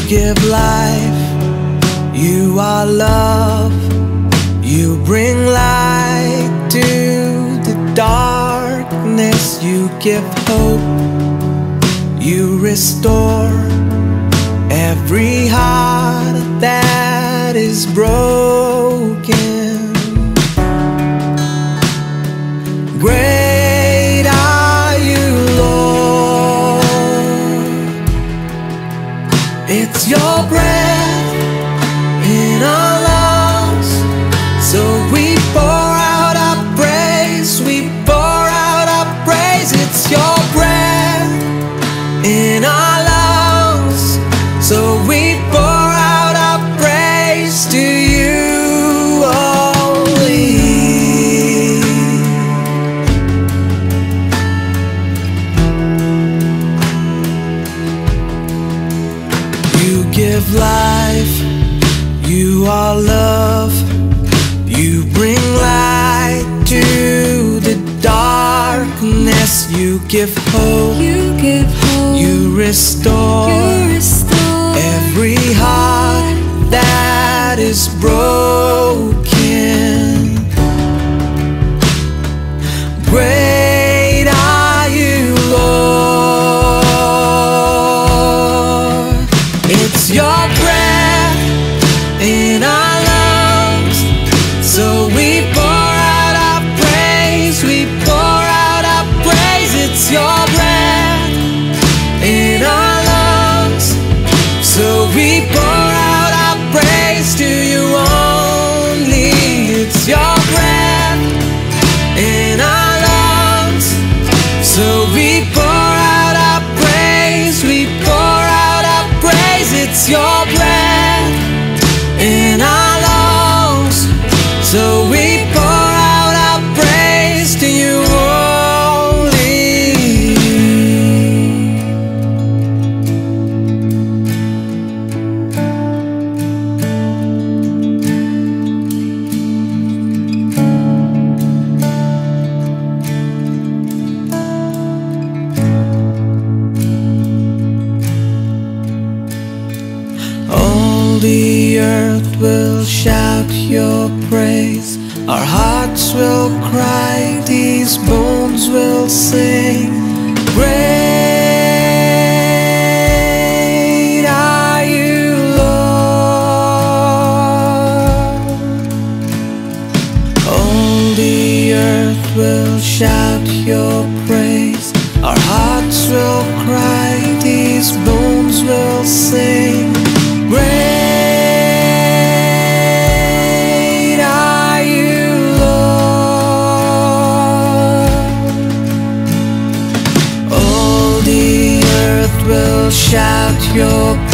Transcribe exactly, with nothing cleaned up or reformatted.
give life, you are love. You bring light to the darkness. You give hope, you restore every heart that is broken. Great are you, Lord. It's your breath in our lungs, so we pour out our praise. We pour out our praise. It's your breath in our lungs, so we pour out our praise to you only. You give life, you are love. You bring light to the darkness. You give hope, You give hope, you restore, you restore every heart that is broken. Great are you, Lord. It's your breath in our lungs, so we pour out our praise. We pour out our praise. It's your breath in our lungs, so we pour out our praise to you only. It's your breath in our lungs, so we pour out our praise. We pour out our praise. It's your breath in our lungs, so we pour out our praise to you only. All the earth will shout your praise. Our hearts will cry, these bones will sing. Great are you, Lord. All the earth will shout your praise. Our hearts will cry, these bones will sing. Great are you, Lord. All the earth will shout your